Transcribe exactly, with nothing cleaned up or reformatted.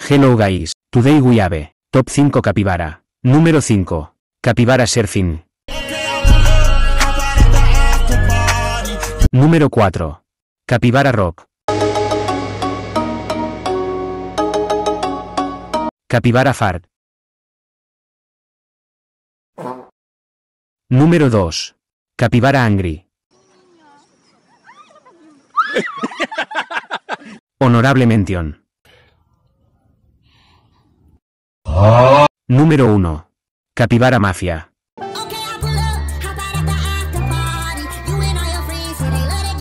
Hello guys, today we have top cinco capibara. Número cinco. Capibara surfing. Número cuatro. Capibara rock. Capibara fart. Número dos. Capibara angry. Honorable mención. Número uno. Capibara mafia.